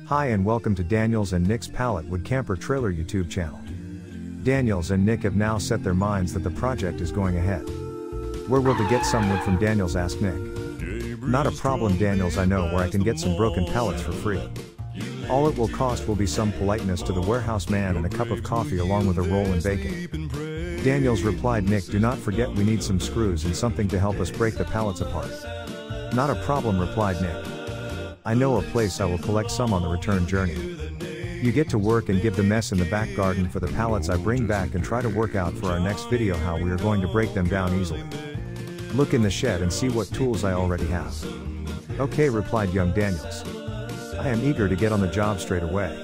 Hi and welcome to Daniel's and Nick's Pallet Wood Camper Trailer YouTube channel. Daniels and Nick have now set their minds that the project is going ahead. Where will they get some wood from? Daniels asked Nick. Not a problem Daniels, I know where I can get some broken pallets for free. All it will cost will be some politeness to the warehouse man and a cup of coffee along with a roll and bacon. Daniels replied, Nick, do not forget we need some screws and something to help us break the pallets apart. Not a problem, replied Nick. I know a place, I will collect some on the return journey. You get to work and give the mess in the back garden for the pallets I bring back and try to work out for our next video how we are going to break them down easily. Look in the shed and see what tools I already have. Okay, replied young Daniels. I am eager to get on the job straight away.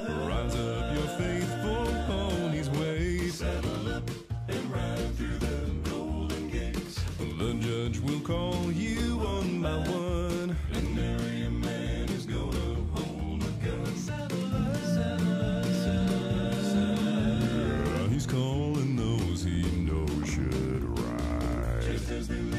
The judge will call you one by one, and every man is gonna hold a gun. He's calling those he knows should ride.